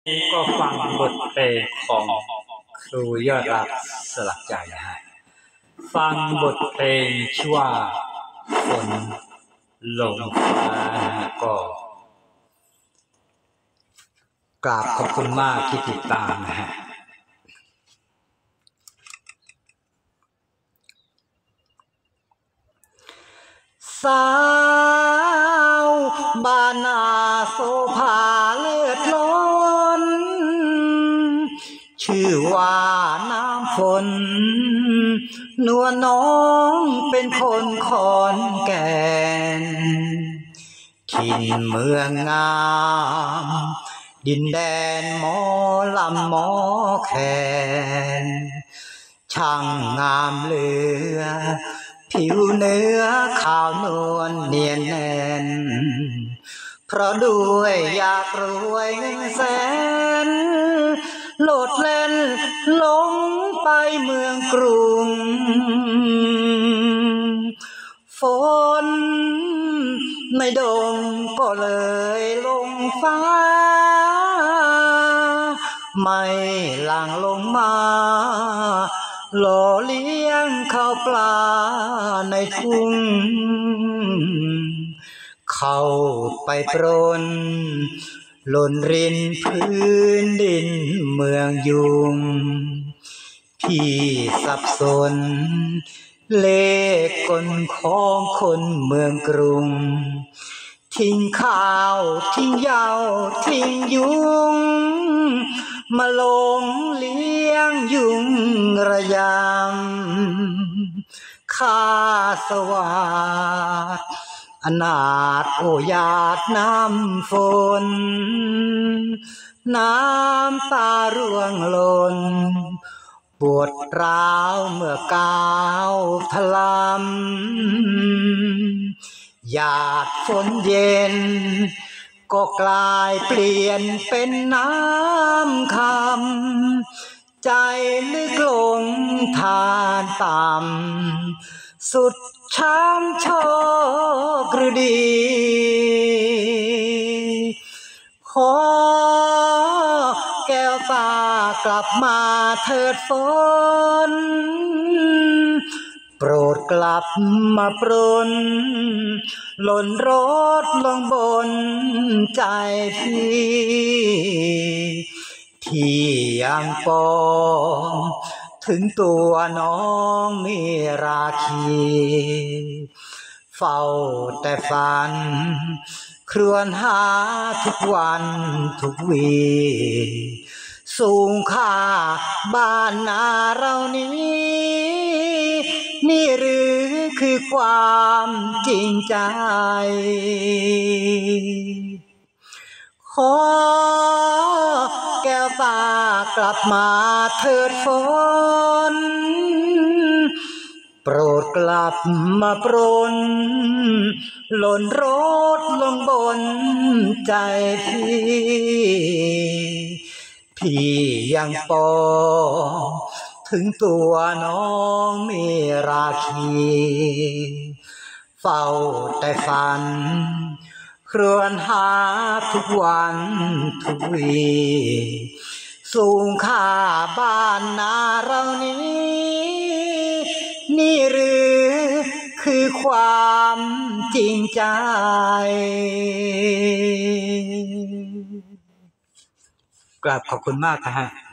ก็ฟังบทเพลงของครูยอดรักสลักใจนะฮะฟังบทเพลงชื่อว่าฝนลงฟ้านะฮะก็กราบขอบคุณมากที่ติดตามนะฮะสาวบ้านนาโซภาเลือดล้นชื่อว่าน้ำฝนนวลน้องเป็นคนขอนแก่นถิ่นเมืองงามดินแดนหมอลำหมอแคนช่างงามเหลือผิวเนื้อขาวนวลเนียนแน่นเพราะด้วยอยากรวยเงินแสนโลดเล่นหลงไปเมืองกรุงฝนในดงก็เลยลงฟ้าไม่หลั่งลงมาหล่อเลี้ยงข้าวปลาในทุ่งเข้าไปปรนหล่นรินพื้นดินเมืองยุงพี่สับสนเลขกลของคนเมืองกรุงทิ้งข้าวทิ้งเหย้าทิ้งยุงมาลงเลี้ยงยุงระยำข้าสวัสดอนาถโอญาติน้ำฝนน้ำตาร่วงหล่นปวดร้าวเมื่อก้าวทะลำหยาดฝนเย็นก็กลายเปลี่ยนเป็นน้ำคำใจลึกลงทานต่ำสุดช้ำโชคฤดีขอแก้วตากลับมาเถิดฝนโปรดกลับมาปรนหล่นรถลงบนใจพี่ยังปองถึงตัวน้องมีราคีเฝ้าแต่ฝันครวญหาทุกวันทุกวีสูงค่าบ้านนาเรานี้นี่หรือคือความจริงใจขอแก้วตากลับมาเถิดฝนโปรดกลับมาปรนหล่นรถลงบนใจพี่ยังปองถึงตัวน้องมีราคีเฝ้าแต่ฝันครวญหาทุกวันทุกวีสูงค่าบ้านนาเรานี้นี่หรือคือความจริงใจกราบขอบคุณมากนะฮะ